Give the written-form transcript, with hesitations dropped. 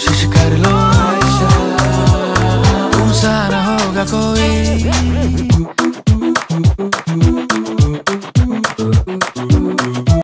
कोशिश कर लो आयशा, तुमसा न होगा कोई।